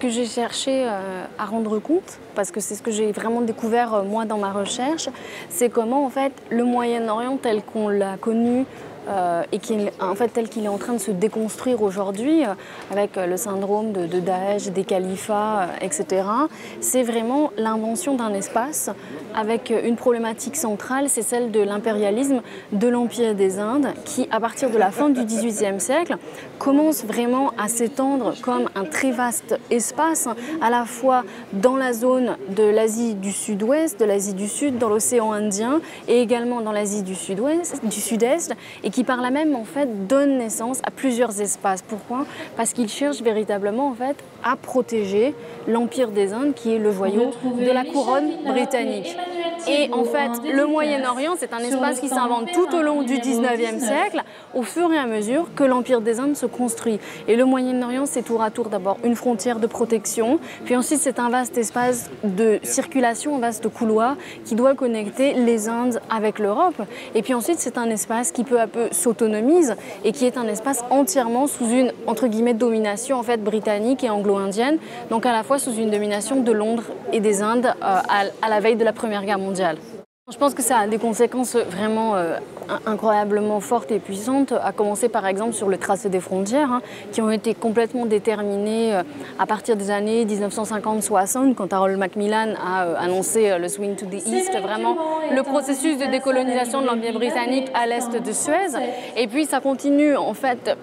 que j'ai cherché à rendre compte, parce que c'est ce que j'ai vraiment découvert moi dans ma recherche, c'est comment en fait le Moyen-Orient tel qu'on l'a connu et tel qu'il est en train de se déconstruire aujourd'hui avec le syndrome de Daesh, des califats, etc. C'est vraiment l'invention d'un espace avec une problématique centrale, c'est celle de l'impérialisme de l'Empire des Indes qui, à partir de la fin du XVIIIe siècle, commence vraiment à s'étendre comme un très vaste espace, à la fois dans la zone de l'Asie du Sud-Ouest, de l'Asie du Sud, dans l'océan Indien et également dans l'Asie du Sud-Est, et qui par là même en fait donne naissance à plusieurs espaces. Pourquoi? Parce qu'il cherche véritablement en fait à protéger l'Empire des Indes qui est le joyau de la couronne britannique. Et en fait, le Moyen-Orient, c'est un espace qui s'invente tout au long du XIXe siècle, au fur et à mesure que l'Empire des Indes se construit. Et le Moyen-Orient, c'est tour à tour d'abord une frontière de protection, puis ensuite c'est un vaste espace de circulation, un vaste couloir qui doit connecter les Indes avec l'Europe. Et puis ensuite, c'est un espace qui peu à peu s'autonomise et qui est un espace entièrement sous une, entre guillemets, domination en fait britannique et anglo-indienne, donc à la fois sous une domination de Londres et des Indes à la veille de la Première Guerre mondiale. Je pense que ça a des conséquences vraiment incroyablement fortes et puissantes, à commencer par exemple sur le tracé des frontières, qui ont été complètement déterminées à partir des années 1950-60, quand Harold Macmillan a annoncé le Swing to the East, vraiment le processus de décolonisation de l'Empire britannique à l'est de Suez. Et puis ça continue, en fait,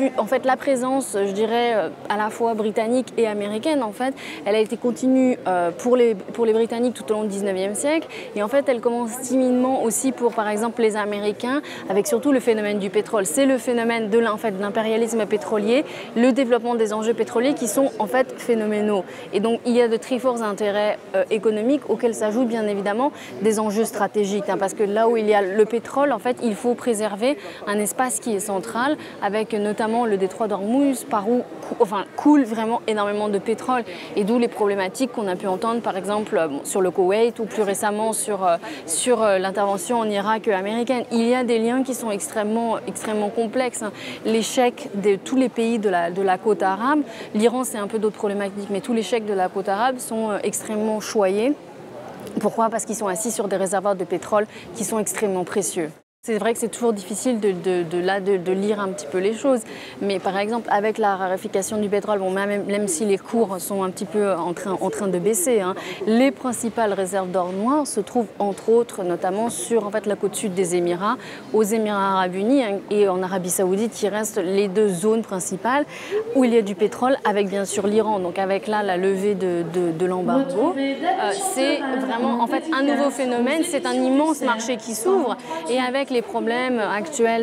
la présence, je dirais, à la fois britannique et américaine, en fait, elle a été continue pour les Britanniques tout au long du 19e siècle, et en fait elle commence timidement aussi pour, par exemple, les Américains, avec surtout le phénomène du pétrole. C'est le phénomène de l'impérialisme pétrolier, le développement des enjeux pétroliers qui sont en fait phénoménaux. Et donc il y a de très forts intérêts économiques auxquels s'ajoutent bien évidemment des enjeux stratégiques, parce que là où il y a le pétrole, en fait, il faut préserver un espace qui est central, avec notamment le détroit d'Ormuz, par où coule vraiment énormément de pétrole, et d'où les problématiques qu'on a pu entendre, par exemple, sur le Koweït ou plus récemment sur l'intervention en Irak américaine. Il y a des liens qui sont extrêmement complexes. L'échec de tous les pays de la côte arabe, l'Iran c'est un peu d'autres problématiques, mais tous les cheikhs de la côte arabe sont extrêmement choyés. Pourquoi? Parce qu'ils sont assis sur des réservoirs de pétrole qui sont extrêmement précieux. C'est vrai que c'est toujours difficile de lire un petit peu les choses, mais par exemple avec la raréfaction du pétrole, bon, même si les cours sont un petit peu en train de baisser, les principales réserves d'or noir se trouvent entre autres notamment sur en fait, la côte sud des Émirats, aux Émirats arabes unis et en Arabie saoudite, qui restent les deux zones principales où il y a du pétrole, avec bien sûr l'Iran, donc avec là la levée de l'embargo. C'est vraiment en fait un nouveau phénomène, c'est un immense marché qui s'ouvre, et avec les problèmes actuels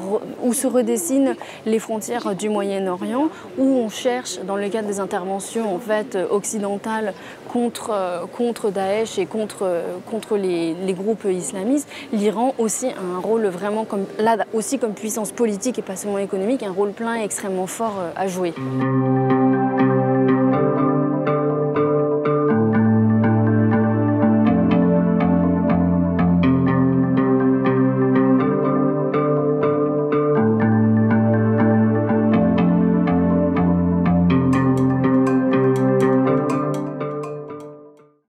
où se redessinent les frontières du Moyen-Orient, où on cherche, dans le cadre des interventions en fait, occidentales contre Daesh et contre les groupes islamistes, l'Iran aussi a un rôle vraiment, comme puissance politique et pas seulement économique, un rôle plein et extrêmement fort à jouer.